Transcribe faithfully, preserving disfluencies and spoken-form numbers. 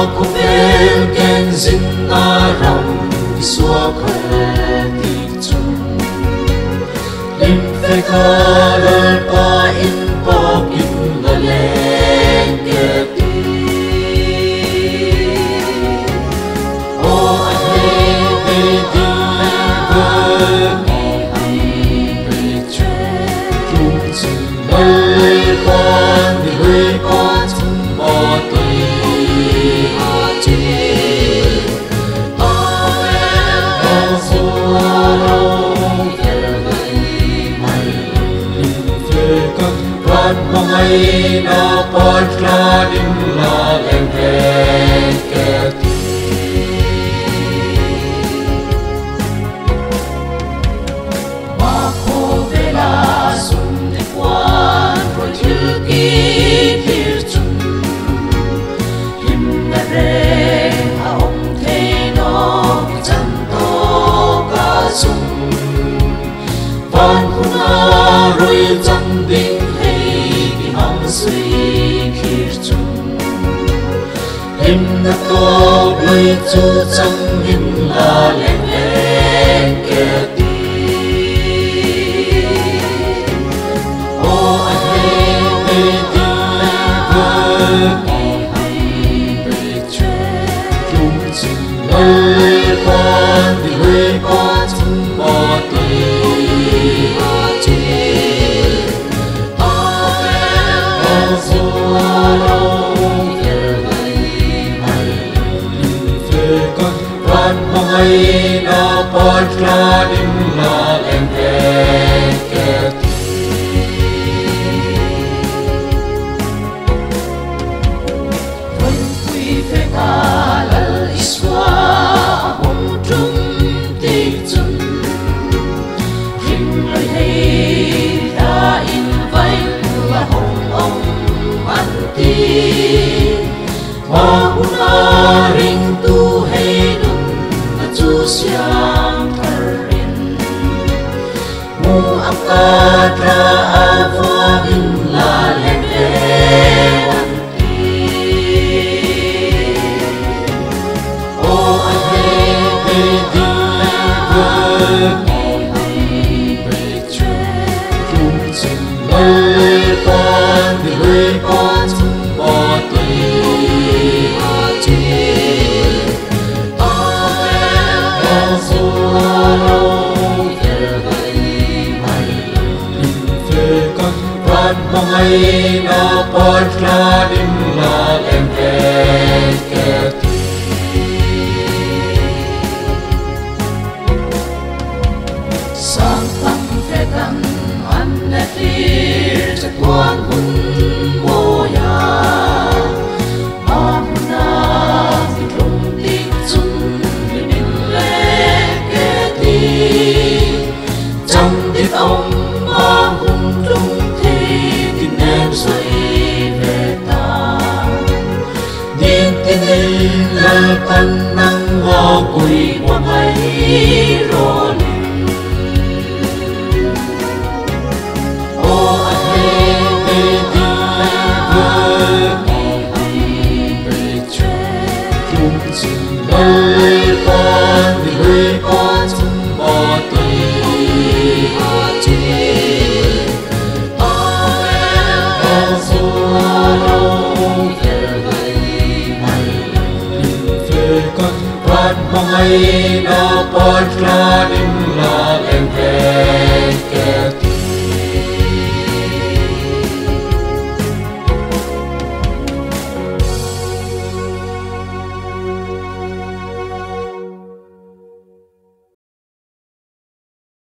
khúc bên kênh dính na rong xua khơi tiếng chung lim phê khá lời ba in ba in là lên kê đi ô anh hê bê đi vơi ngày hay bê chê chung chừng lời con thì lời con chung bỏ tùy hạ chê Mai na patla dim la leng ke ma ko vela sun de quan ro thil ki thil chung him na re ha ong the no chan to ka sung van kuna roi chan ding suy khir chung him na to blui chu chang him la leng leng ke ti o a he be ti vơi ngày hay be che chung chừng lời con thì lời con chung bỏ tùy hạ chê Mai na patla dim la leng ke When we feka lal iswa hong trung ti chun ring lời hay đã in vai là hong ông an ti ma huna ring tu hay chu siang tharin mu akatra avagin la leng wan ti o a he be di vơi ngày hay be che chung chừng lời con thì lời con chung bỏ tùy hạ chê Mai na patla dim la leng ke sang phang phê kan an na tir cha quan hun mo ya ma na ti tlung ti chun nim le ke ti chang ti ông ma hun tlung la pan nang ho kui wa mai ro ni o a he be di vơi ngày hay be che chung chừng lời con thì lời con chung bỏ tùy hạ chê Mai na patla dim